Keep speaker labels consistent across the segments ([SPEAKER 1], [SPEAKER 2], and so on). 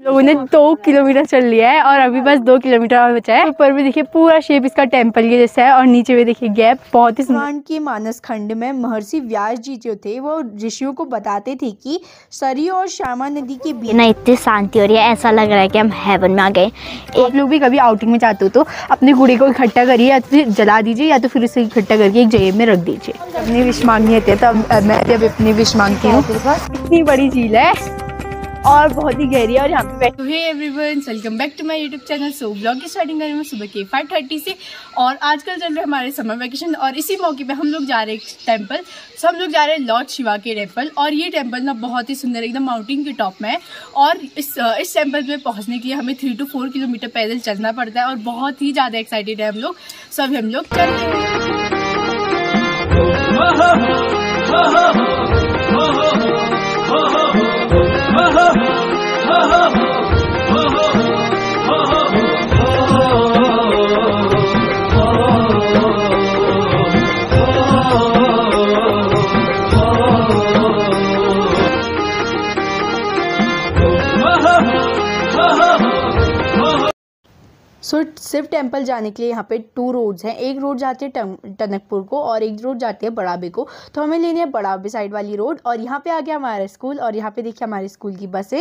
[SPEAKER 1] लोगों ने 2 किलोमीटर चल लिया है और अभी बस 2 किलोमीटर और बचा है। ऊपर भी देखिए पूरा शेप इसका टेम्पल के जैसा है और नीचे भी देखिए गैप बहुत ही सुंदर। के मानस खंड में महर्षि व्यास जी जो थे वो ऋषियों को बताते थे कि सरयू और श्यामा नदी के बीच
[SPEAKER 2] ना इतनी शांति हो रही है, ऐसा लग रहा है कि हम हेवन में आ गए।
[SPEAKER 1] आप लोग भी कभी आउटिंग में जाते हो तो अपने कूड़े को इकट्ठा करिए या तो फिर जला दीजिए या तो फिर उसे इकट्ठा करके एक जगह में रख दीजिए। अपनी विश मांगनी होती है तो मैं जब अपनी विश मांगती हूँ। इतनी बड़ी झील है और बहुत ही गहरी है और यहाँ पे बैठे हुए everyone, welcome back to my YouTube channel. So blog की स्टार्टिंग करेंगे सुबह के 5:30 से और आजकल चल रहे हमारे समर वेकेशन और इसी मौके पे हम लोग जा रहे हैं टेम्पल। सो हम लोग जा रहे हैं लॉर्ड शिवा के टेम्पल और ये टेम्पल ना बहुत ही सुंदर एकदम माउंटेन के टॉप में है और इस टेम्पल में पहुँचने के लिए हमें 3 to 4 किलोमीटर पैदल चलना पड़ता है और बहुत ही ज़्यादा एक्साइटेड है हम लोग। सो अभी हम लोग चल रहे हैं। शिव टेम्पल जाने के लिए यहाँ पे 2 रोड्स हैं। एक रोड जाती है टनकपुर को और एक रोड जाती है बड़ाबे को। तो हमें लेनी है बड़ाबे साइड वाली रोड और यहाँ पे आ गया हमारा स्कूल और यहाँ पे देखिए हमारे स्कूल की बसें।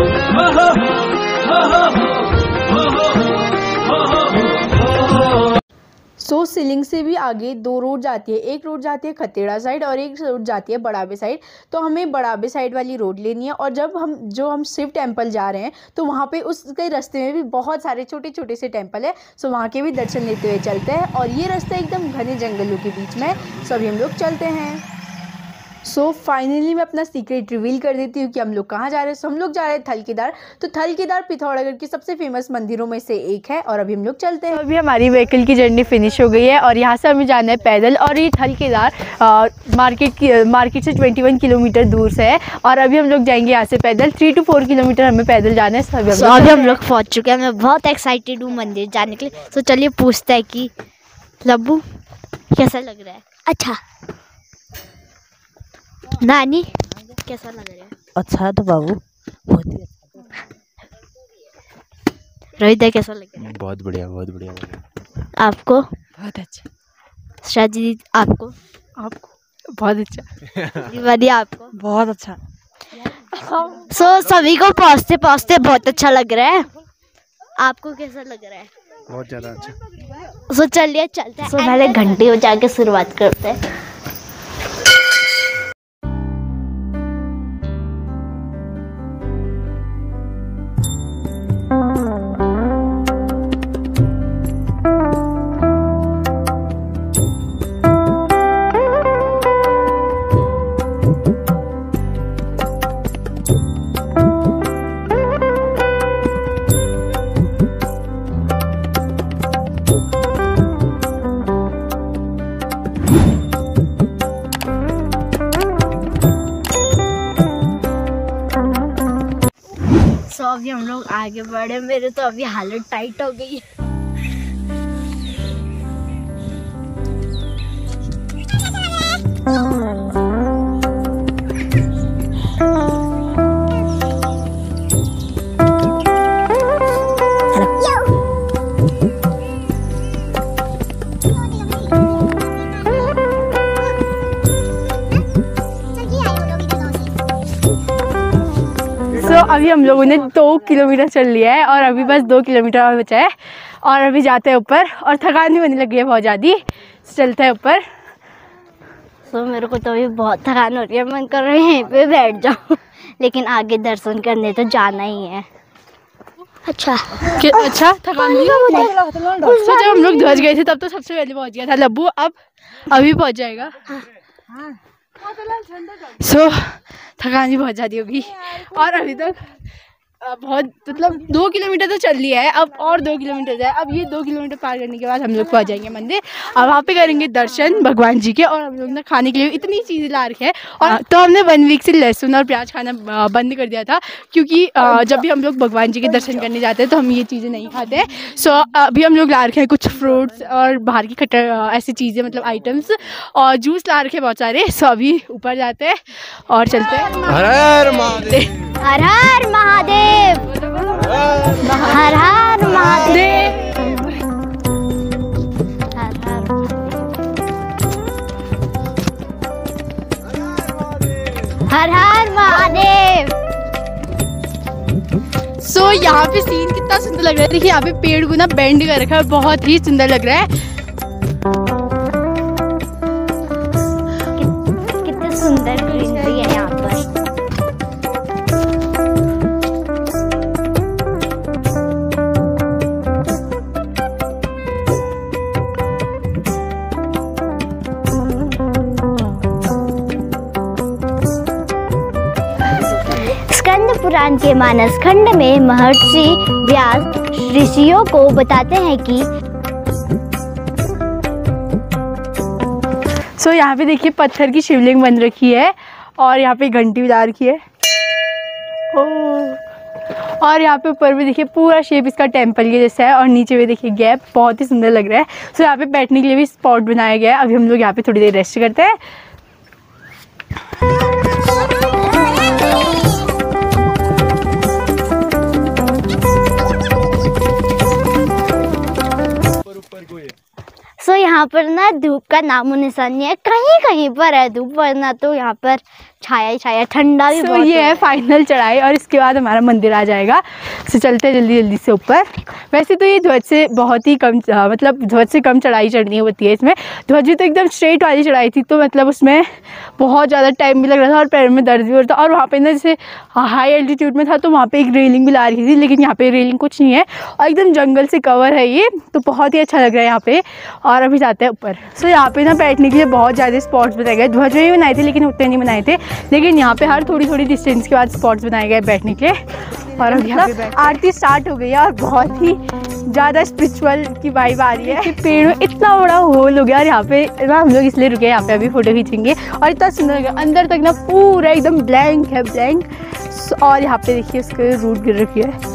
[SPEAKER 1] सीलिंग से भी आगे 2 रोड जाती है। एक रोड जाती है खतेड़ा साइड और एक रोड जाती है बड़ाबे साइड। तो हमें बड़ाबे साइड वाली रोड लेनी है और जब हम शिव टेम्पल जा रहे हैं तो वहाँ पे उसके रास्ते में भी बहुत सारे छोटे छोटे से टेम्पल है। सो वहाँ के भी दर्शन लेते हुए चलते हैं और ये रास्ता एकदम घने जंगलों के बीच में। सभी हम लोग चलते हैं। सो फाइनली मैं अपना सीक्रेट रिवील कर देती हूँ कि हम लोग कहाँ जा रहे हैं। सो हम लोग जा रहे हैं थलकेदार। तो थलकेदार पिथौरागढ़ की सबसे फेमस मंदिरों में से एक है और अभी हम लोग चलते हैं। अभी हमारी व्हीकल की जर्नी फिनिश हो गई है और यहाँ से हमें जाना है पैदल और ये थलकेदार मार्केट से 21 किलोमीटर दूर से है और अभी हम लोग जाएंगे यहाँ से पैदल। 3 to 4 किलोमीटर हमें पैदल जाना है।
[SPEAKER 2] अभी हम लोग पहुँच चुके हैं। मैं बहुत एक्साइटेड हूँ मंदिर जाने के लिए। तो चलिए पूछते हैं कि लब्बू कैसा लग रहा है। अच्छा नानी कैसा लग रहा है। अच्छा तो बाबू बहुत ही अच्छा। रोहित कैसा लग रहा है।
[SPEAKER 3] बहुत बढ़िया बहुत बढ़िया।
[SPEAKER 2] आपको
[SPEAKER 1] बहुत अच्छा।
[SPEAKER 2] शादी आपको
[SPEAKER 1] बहुत अच्छा।
[SPEAKER 2] दीवाली आपको
[SPEAKER 1] बहुत अच्छा।
[SPEAKER 2] सभी को पहुँचते पहुँचते बहुत अच्छा लग रहा है। आपको कैसा लग रहा है।
[SPEAKER 3] बहुत ज़्यादा अच्छा।
[SPEAKER 2] चलिए चलते हैं। पहले घंटे हो जाके शुरुआत करते हैं। अभी हम लोग आगे बढ़े। मेरे तो अभी हालत टाइट हो गई है।
[SPEAKER 1] अभी हम लोगों ने 2 किलोमीटर चल लिया है और अभी बस 2 किलोमीटर और बचा है और अभी जाते हैं ऊपर और थकान भी होने लगी है बहुत ज़्यादा। चलते हैं ऊपर।
[SPEAKER 2] मेरे को तो अभी बहुत थकान हो रही है। मन कर रहा है यहीं पे बैठ जाऊँ लेकिन आगे दर्शन करने तो जाना ही है। अच्छा
[SPEAKER 1] अच्छा थकान नहीं जब हम लोग ध्वज गए थे तब तो सबसे पहले पहुँच गया था लब्बू। अब अभी पहुँच जाएगा। थकान भी बहुत ज़्यादा होगी और अभी तक बहुत मतलब 2 किलोमीटर तो चल लिया है। अब और 2 किलोमीटर जाए। अब ये 2 किलोमीटर पार करने के बाद हम लोग पहुँच जाएंगे मंदिर और वहाँ पे करेंगे दर्शन भगवान जी के। और हम लोग ना खाने के लिए इतनी चीज़ें ला रखे हैं और तो हमने 1 वीक से लहसुन और प्याज खाना बंद कर दिया था क्योंकि जब भी हम लोग भगवान जी के दर्शन करने जाते हैं तो हम ये चीज़ें नहीं खाते हैं। सो अभी हम लोग ला रखे हैं कुछ फ्रूट्स और बाहर की ऐसी चीज़ें मतलब आइटम्स और जूस ला रखे हैं बहुत सारे। सो अभी ऊपर जाते हैं और चलते हैं।
[SPEAKER 3] हर हर महादेव।
[SPEAKER 2] हर हर महादेव।
[SPEAKER 1] सो यहाँ पे सीन कितना सुंदर लग रहा है। देखिए यहाँ पे पेड़ को ना बेंड कर रखा है, बहुत ही सुंदर लग रहा है।
[SPEAKER 2] कितने सुंदर ग्रीनरी है यहाँ पर। स्कंद पुराण के मानस खंड में महर्षि व्यास ऋषियों को बताते हैं कि
[SPEAKER 1] सो यहाँ पे देखिए पत्थर की शिवलिंग बन रखी है और यहाँ पे घंटी बजा रखी है। और यहाँ पे ऊपर भी देखिए पूरा शेप इसका टेंपल के जैसा है और नीचे भी देखिए गैप, बहुत ही सुंदर लग रहा है। सो यहाँ पे बैठने के लिए भी स्पॉट बनाया गया है। अभी हम लोग यहाँ पे थोड़ी देर रेस्ट करते हैं।
[SPEAKER 2] सो यहाँ पर ना धूप का नामो निशान नहीं है, कहीं कहीं पर है धूप, वरना तो यहाँ पर छाया ही छाया, ठंडा भी बहुत
[SPEAKER 1] ये है फाइनल चढ़ाई और इसके बाद हमारा मंदिर आ जाएगा। सो चलते हैं जल्दी जल्दी से ऊपर। वैसे तो ये ध्वज से बहुत ही कम, मतलब ध्वज से कम चढ़ाई चढ़नी होती है इसमें। ध्वज तो एकदम स्ट्रेट वाली चढ़ाई थी, तो मतलब उसमें बहुत ज़्यादा टाइम भी लग रहा था और पैर में दर्द भी हो रहा था। और वहाँ पे ना जैसे हाई एल्टीट्यूड में था तो वहाँ पे एक रेलिंग भी ला रही थी, लेकिन यहाँ पे रेलिंग कुछ नहीं है और एकदम जंगल से कवर है ये, तो बहुत ही अच्छा लग रहा है यहाँ पे। और अभी जाते हैं ऊपर। सो यहाँ पे ना बैठने के लिए बहुत ज़्यादा स्पॉट्स बनाए गए। ध्वज में भी बनाए थे लेकिन उतने नहीं बनाए थे, लेकिन यहाँ पे हर थोड़ी थोड़ी डिस्टेंस के बाद स्पॉट्स बनाए गए बैठने के लिए। और अब यहाँ पे आरती स्टार्ट हो गई है और बहुत ही ज़्यादा स्पिरिचुअल की वाइब आ रही है। पेड़ में इतना बड़ा होल हो गया और यहाँ पे ना हम लोग इसलिए रुके, यहाँ पे अभी फोटो खींचेंगे। और इतना सुंदर लगा, अंदर तक ना पूरा एकदम ब्लैंक है, ब्लैंक। और यहाँ पे देखिए इसके रूट गिर रखी है।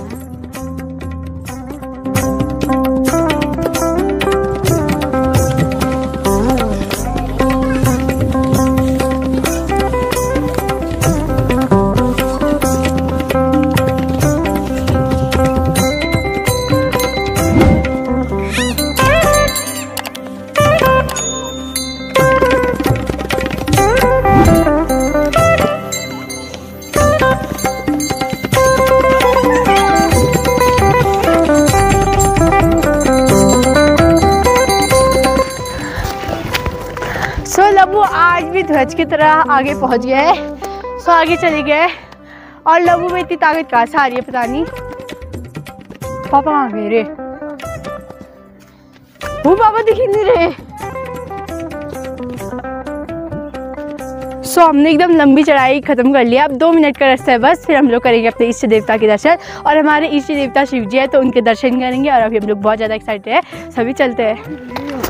[SPEAKER 1] लबू आज भी ध्वज की तरह आगे पहुंच गया है। सो आगे चले गए और लबू में इतनी ताकत कहाँ से आ रही है पता नहीं। पापा कहाँ गए रे? वो पापा दिख ही नहीं रहे। सो हमने एकदम लंबी चढ़ाई खत्म कर लिया। अब 2 मिनट का रास्ता है बस, फिर हम लोग करेंगे अपने इष्ट देवता के दर्शन। और हमारे इष्ट देवता शिव जी है तो उनके दर्शन करेंगे। और अभी हम लोग बहुत ज़्यादा एक्साइटेड है, सभी चलते हैं।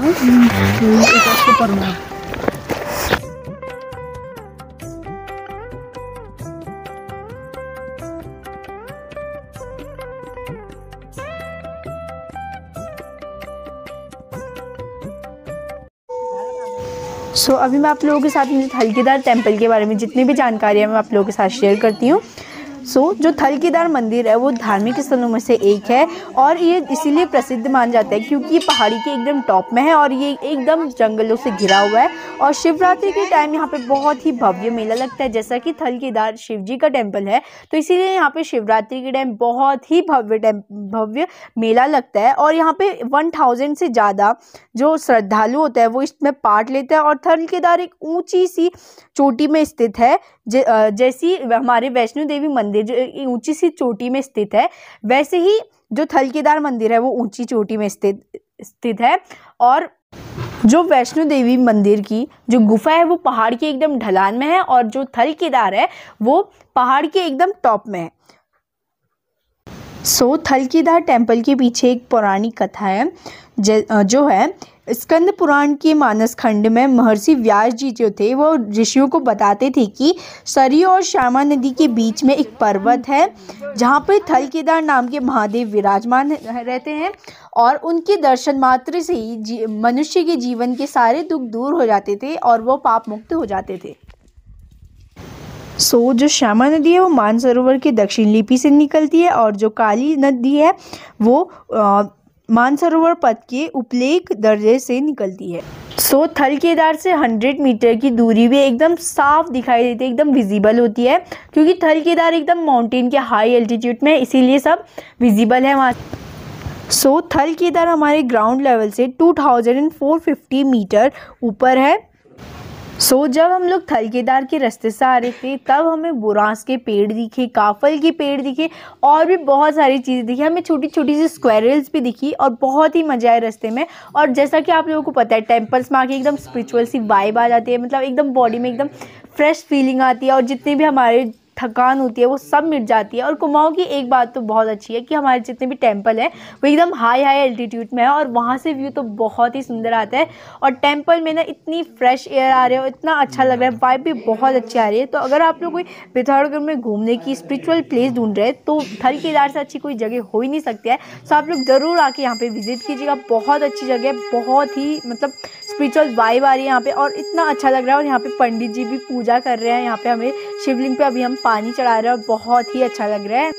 [SPEAKER 1] सो अभी मैं आप लोगों के साथ थलकेदार टेम्पल के बारे में जितनी भी जानकारी है मैं आप लोगों के साथ शेयर करती हूँ। जो थलकेदार मंदिर है वो धार्मिक स्थलों में से एक है और ये इसीलिए प्रसिद्ध मान जाता है क्योंकि ये पहाड़ी के एकदम टॉप में है और ये एकदम जंगलों से घिरा हुआ है। और शिवरात्रि के टाइम यहाँ पे बहुत ही भव्य मेला लगता है। जैसा कि थलकेदार शिव जी का टेम्पल है तो इसीलिए यहाँ पे शिवरात्रि के टाइम बहुत ही भव्य मेला लगता है। और यहाँ पे 1000 से ज़्यादा जो श्रद्धालु होता है वो इसमें पार्ट लेते हैं। और थलकेदार एक ऊंची सी चोटी में स्थित है, जैसी हमारे वैष्णो देवी मंदिर जो ऊंची सी चोटी में स्थित है, वैसे ही जो थलकेदार मंदिर है वो ऊंची चोटी में स्थित है। और जो वैष्णो देवी मंदिर की जो गुफा है वो पहाड़ के एकदम ढलान में है और जो थलकेदार है वो पहाड़ के एकदम टॉप में है। थलकेदार टेम्पल के पीछे एक पौराणिक कथा है जो है स्कंद पुराण के मानस खंड में महर्षि व्यास जी जो थे वो ऋषियों को बताते थे कि सरयू और श्यामा नदी के बीच में एक पर्वत है जहाँ पे थलकेदार नाम के महादेव विराजमान रहते हैं और उनके दर्शन मात्र से ही मनुष्य के जीवन के सारे दुख दूर हो जाते थे और वो पाप मुक्त हो जाते थे। जो श्यामा नदी है वो मानसरोवर के दक्षिण लिपि से निकलती है और जो काली नदी है वो मानसरोवर पथ के उपलेख दर्जे से निकलती है। सो थल केदार से 100 मीटर की दूरी भी एकदम साफ दिखाई देती है, एकदम विजिबल होती है, क्योंकि थल केदार एकदम माउंटेन के हाई एल्टीट्यूड में है, इसीलिए सब विजिबल है वहाँ। सो थल केदार हमारे ग्राउंड लेवल से 2450 मीटर ऊपर है। सो जब हम लोग थल केदार के रास्ते से आ रहे थे तब हमें बुरांस के पेड़ दिखे, काफल के पेड़ दिखे और भी बहुत सारी चीज़ें दिखी। हमें छोटी छोटी सी स्क्वेरल्स भी दिखी और बहुत ही मज़ा आया रास्ते में। और जैसा कि आप लोगों को पता है, टेम्पल्स में आके एकदम स्पिरिचुअल सी वाइब आ जाती है, मतलब एकदम बॉडी में एकदम फ्रेश फीलिंग आती है और जितने भी हमारे थकान होती है वो सब मिट जाती है। और कुमाऊं की एक बात तो बहुत अच्छी है कि हमारे जितने भी टेंपल हैं वो एकदम हाई एल्टीट्यूड में है और वहाँ से व्यू तो बहुत ही सुंदर आता है। और टेंपल में ना इतनी फ्रेश एयर आ रही है और इतना अच्छा लग रहा है, वाइब भी बहुत अच्छी आ रही है। तो अगर आप लोग कोई पिथौरागढ़ में घूमने की स्पिरिचुअल प्लेस ढूंढ रहे हैं तो थल केदार से अच्छी कोई जगह हो ही नहीं सकती है। सो आप लोग ज़रूर आके यहाँ पे विजिट कीजिएगा, बहुत अच्छी जगह है, बहुत ही मतलब स्पिरिचुअल वाइब आ रही है यहाँ पे और इतना अच्छा लग रहा है। और यहाँ पे पंडित जी भी पूजा कर रहे हैं, यहाँ पे हमें शिवलिंग पे अभी हम पानी चढ़ा रहे हैं और बहुत ही अच्छा लग रहा है।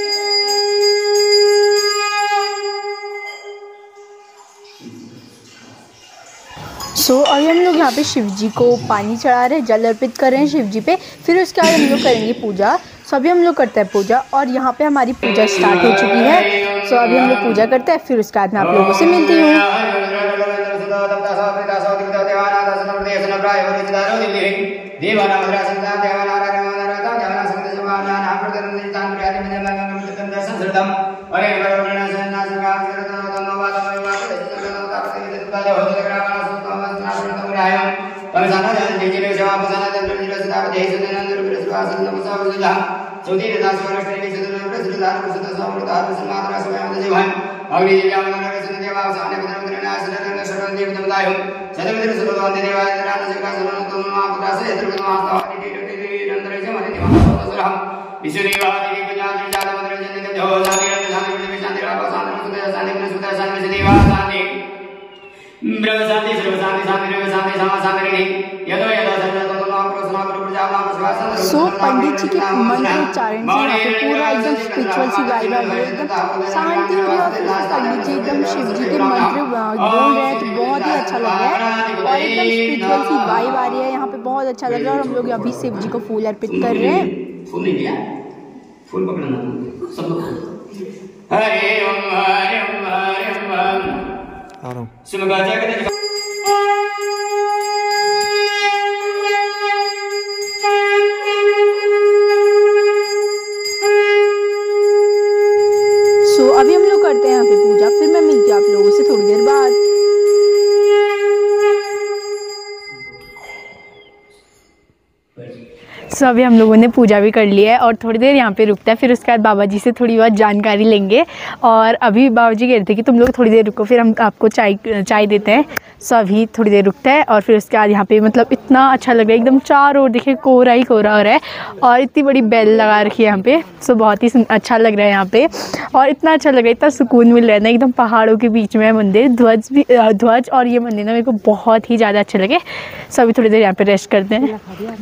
[SPEAKER 1] सो अभी हम लोग यहाँ पे शिव जी को पानी चढ़ा रहे हैं, जल अर्पित कर रहे हैं शिव जी पे, फिर उसके बाद हम लोग करेंगे पूजा। सो अभी हम लोग करते हैं पूजा और यहाँ पे हमारी पूजा स्टार्ट हो चुकी है। सो अभी हम लोग पूजा करते हैं, फिर उसके बाद मैं आप लोगों से मिलती हूँ। सो पंडित जी के मंत्र उच्चारण से यहाँ पे पूरा एकदम स्पिरिचुअल सी वाइब आ रही है, एकदम शांति हो रही है और फिर पंडित जी एकदम शिव जी के मंत्र बोल रहे हैं तो बहुत ही अच्छा लग रहा है और एकदम स्पिरिचुअल सी वाइब आ रही है, यहाँ पे बहुत अच्छा लग रहा है। और हम लोग अभी शिव जी को फूल अर्पित कर रहे हैं।
[SPEAKER 4] फूल पकड़ना सब लोग हरे ओम हरे ओम हरे ओम सिमगाजा के
[SPEAKER 1] सो अभी हम लोग करते हैं यहाँ पे पूजा, फिर मैं मिलती हूँ आप लोगों से थोड़ी देर बाद। सो अभी हम लोगों ने पूजा भी कर ली है और थोड़ी देर यहाँ पे रुकता है, फिर उसके बाद बाबा जी से थोड़ी बहुत जानकारी लेंगे। और अभी बाबा जी कह रहे थे कि तुम लोग थोड़ी देर रुको, फिर हम आपको चाय देते हैं। सो अभी थोड़ी देर रुकता है और फिर उसके बाद यहाँ पे मतलब इतना अच्छा लग रहा है, एकदम चारों ओर देखिए कोहरा ही कोहरा हो रहा है और इतनी बड़ी बेल लगा रखी है यहाँ पे। सो बहुत ही अच्छा लग रहा है यहाँ पे और इतना अच्छा लग रहा है, इतना सुकून मिल रहा है ना, एकदम पहाड़ों के बीच में है मंदिर, ध्वज और ये मंदिर ना मेरे को बहुत ही ज़्यादा अच्छे लगे। सो अभी थोड़ी देर यहाँ पे रेस्ट करते हैं।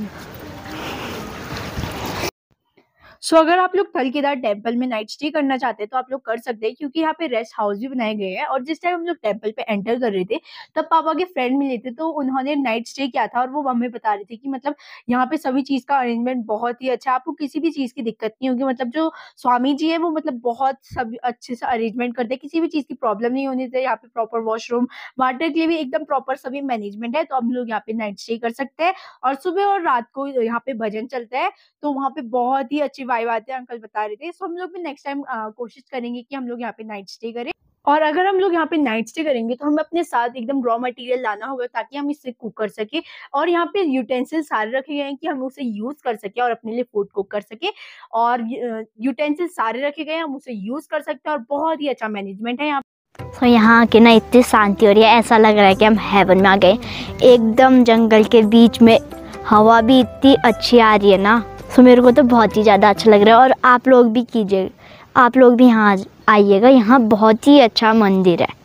[SPEAKER 1] सो अगर आप लोग थल केदार टेम्पल में नाइट स्टे करना चाहते हैं तो आप लोग कर सकते हैं, क्योंकि यहाँ पे रेस्ट हाउस भी बनाए गए हैं। और जिस टाइम हम लोग टेम्पल पे एंटर कर रहे थे तब पापा के फ्रेंड मिले थे, तो उन्होंने नाइट स्टे किया था और वो हमें बता रहे थे कि मतलब यहाँ पे सभी चीज़ का अरेंजमेंट बहुत ही अच्छा है, आपको किसी भी चीज़ की दिक्कत नहीं होगी। मतलब जो स्वामी जी है वो मतलब बहुत सभी अच्छे से अरेंजमेंट करते हैं, किसी भी चीज़ की प्रॉब्लम नहीं होनी चाहिए। यहाँ पे प्रॉपर वॉशरूम, वाटर के लिए भी एकदम प्रॉपर सभी मैनेजमेंट है, तो हम लोग यहाँ पे नाइट स्टे कर सकते हैं। और सुबह और रात को यहाँ पे भजन चलता है, तो वहाँ पे बहुत ही अच्छी वाइब आती है, अंकल बता रहे थे। सो हम लोग भी नेक्स्ट टाइम कोशिश करेंगे कि हम लोग यहाँ पे नाइट स्टे करें। और अगर हम लोग यहाँ पे नाइट स्टे करेंगे तो हमें अपने साथ एकदम रॉ मटेरियल लाना होगा ताकि हम इससे कुक कर सके। और यहाँ पे यूटेंसिल सारे रखे गए हैं कि हम उसे यूज कर सके और अपने लिए फूड कुक कर सके। और यूटेंसिल सारे रखे गए हैं, हम उसे यूज कर सकते हैं और बहुत ही अच्छा मैनेजमेंट है यहाँ।
[SPEAKER 2] तो यहाँ आके ना इतनी शांति हो रही है, ऐसा लग रहा है कि हम हेवन में आ गए, एकदम जंगल के बीच में, हवा भी इतनी अच्छी आ रही है ना। सो मेरे को तो बहुत ही ज़्यादा अच्छा लग रहा है और आप लोग भी कीजिए, आप लोग भी यहाँ आइएगा, यहाँ बहुत ही अच्छा मंदिर है।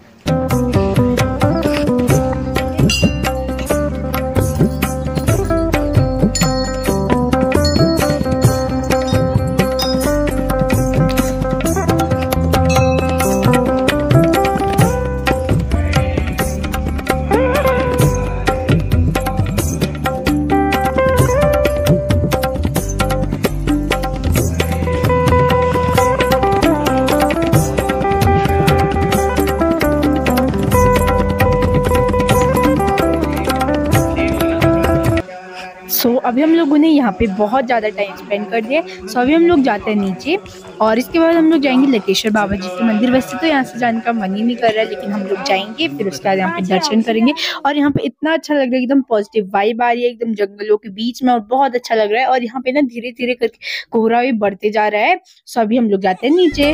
[SPEAKER 1] अभी हम लोगों ने यहाँ पे बहुत ज़्यादा टाइम स्पेंड कर दिया। सो अभी हम लोग जाते हैं नीचे और इसके बाद हम लोग जाएंगे लटेश्वर बाबा जी के मंदिर। वैसे तो यहाँ से जाने का मन ही नहीं कर रहा है, लेकिन हम लोग जाएंगे, फिर उसके बाद यहाँ पे दर्शन करेंगे। और यहाँ पे इतना अच्छा लग रहा है, एकदम पॉजिटिव वाइब आ रही है, एकदम जंगलों के बीच में, और बहुत अच्छा लग रहा है। और यहाँ पे ना धीरे धीरे करके कोहरा भी बढ़ते जा रहा है। सो अभी हम लोग जाते हैं नीचे।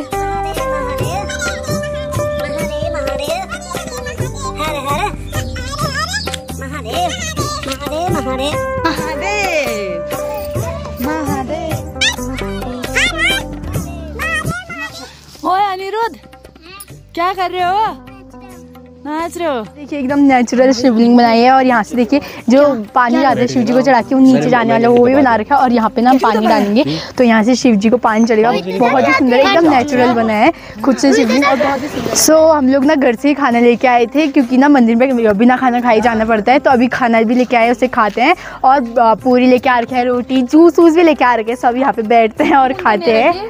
[SPEAKER 5] ओए अनिरुद्ध, क्या कर रहे हो? नाच रहे हो?
[SPEAKER 1] देखिए एकदम नेचुरल शिवलिंग बनाई है। और यहाँ से देखिए जो पानी जाता है शिव जी को चढ़ा के, वो नीचे जाने वाला वो भी बना रखा है। और यहाँ पे ना हम पानी डालेंगे तो यहाँ से शिव जी को पानी चढ़ेगा। बहुत ही सुंदर, एकदम नेचुरल बना है खुद से शिवलिंग, और बहुत ही सुंदर। सो हम लोग ना घर से ही खाना लेके आए थे, क्योंकि ना मंदिर में बिना खाना खाए जाना पड़ता है। तो अभी खाना भी लेके आए, उसे खाते हैं। और पूरी लेके आ रखे हैं, रोटी, जूस भी लेके आ रखे हैं। सब यहाँ पे बैठते हैं और खाते हैं।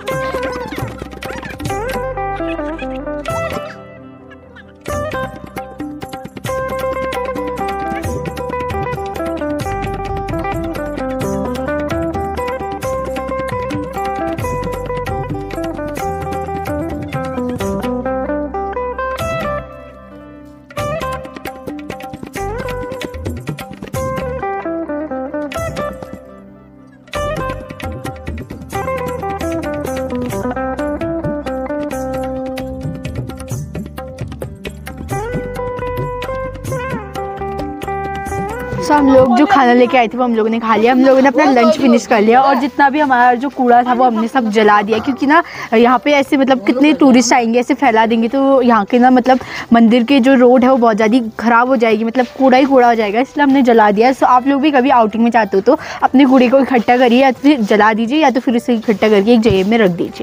[SPEAKER 1] सो हम लोग जो खाना लेके आए थे वो हम लोगों ने खा लिया। हम लोगों ने अपना लंच फिनिश कर लिया, और जितना भी हमारा जो कूड़ा था वो हमने सब जला दिया। क्योंकि ना यहाँ पे ऐसे मतलब कितने टूरिस्ट आएंगे, ऐसे फैला देंगे तो यहाँ के ना मतलब मंदिर के जो रोड है वो बहुत ज़्यादा ख़राब हो जाएगी, मतलब कूड़ा ही कूड़ा हो जाएगा, इसलिए हमने जला दिया। सो आप लोग भी कभी आउटिंग में जाते हो तो अपने कूड़े को इकट्ठा करिए, या फिर जला दीजिए, या तो फिर इसे इकट्ठा करके एक जगह में रख दीजिए।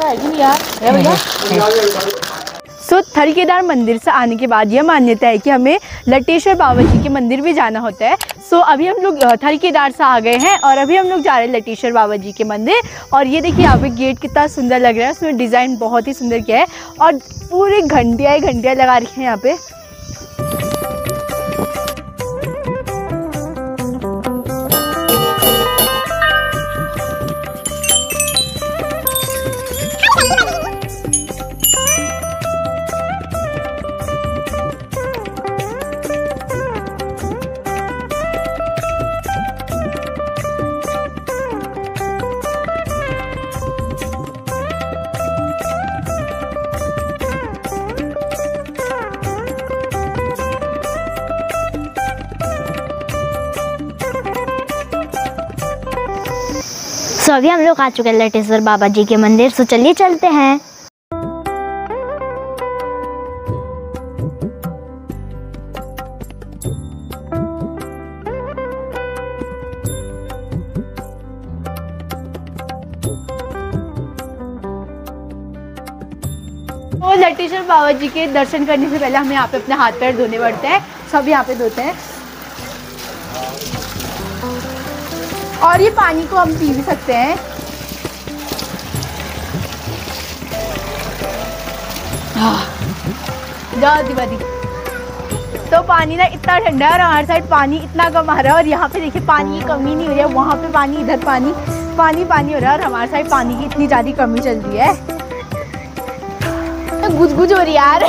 [SPEAKER 1] सो थलकेदार मंदिर से आने के बाद यह मान्यता है कि हमें लटेश्वर बाबा जी के मंदिर भी जाना होता है। सो अभी हम लोग थलकेदार से आ गए हैं, और अभी हम लोग जा रहे हैं लटेश्वर बाबा जी के मंदिर। और ये देखिए यहाँ पे गेट कितना सुंदर लग रहा है, उसमें डिज़ाइन बहुत ही सुंदर किया है, और पूरी घंटियाँ लगा रखी हैं यहाँ पे।
[SPEAKER 2] सो अभी हम लोग आ चुके हैं लटेश्वर बाबा जी के मंदिर। सो चलिए चलते हैं।
[SPEAKER 1] तो लटेश्वर बाबा जी के दर्शन करने से पहले हमें यहाँ पे अपने हाथ पैर धोने पड़ते हैं। सब यहाँ पे धोते हैं, और ये पानी को हम पी भी सकते हैं। दिवाली तो पानी ना इतना ठंडा है, और हमारे साइड पानी इतना कम आ रहा है। और यहाँ पे देखिए पानी की कमी नहीं हो रही है, वहाँ पे पानी, इधर पानी हो रहा है, और हमारे साइड पानी की इतनी ज़्यादा कमी चल रही है। तो गुज हो रही है यार।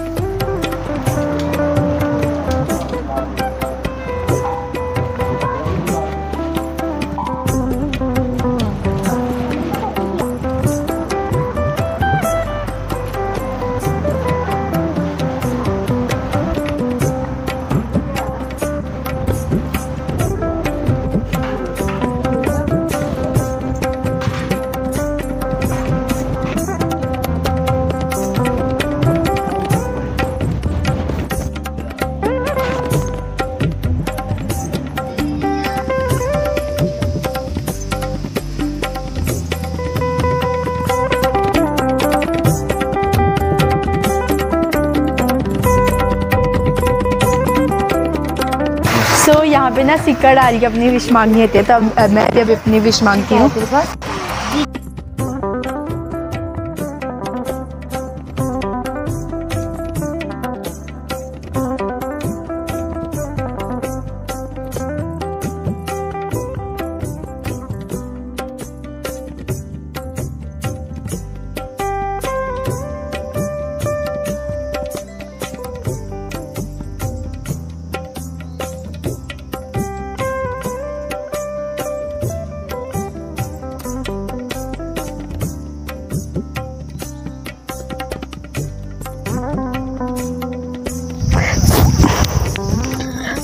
[SPEAKER 1] सो यहाँ पे ना सिक्का डाल के अपनी विश मांगनी होती है, तब मैं भी अभी अपनी विश मांगती हूँ।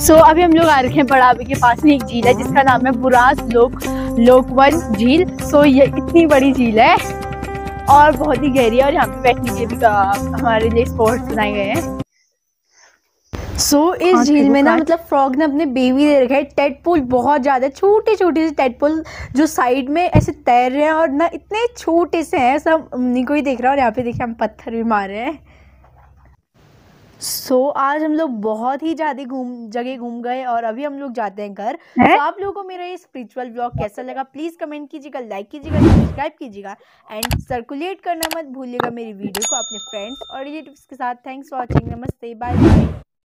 [SPEAKER 1] सो अभी हम लोग आ रखे हैं बड़ाबे के पास में एक झील है जिसका नाम है बुरास लोकवन झील। सो ये इतनी बड़ी झील है और बहुत ही गहरी है और यहाँ पे बैठने के भी हमारे लिए स्पॉट्स बनाए गए हैं। इस झील में ना मतलब फ्रॉग ने अपने बेबी दे रखा है। टेडपोल बहुत ज़्यादा छोटे छोटे से टेडपोल जो साइड में ऐसे तैर रहे हैं और ना इतने छोटे से हैं, सब उन्हीं को ही देख रहा है। और यहाँ पे देखिए हम पत्थर भी मार रहे हैं। आज हम लोग बहुत ही ज़्यादा जगह घूम गए और अभी हम लोग जाते हैं घर। तो आप लोगों को मेरा ये स्पिरिचुअल ब्लॉग कैसा लगा प्लीज़ कमेंट कीजिएगा, लाइक कीजिएगा, सब्सक्राइब कीजिएगा एंड सर्कुलेट करना मत भूलिएगा मेरी वीडियो को अपने फ्रेंड्स और रिलेटिव्स के साथ। थैंक्स फॉर वॉचिंग, नमस्ते, बाय बाय।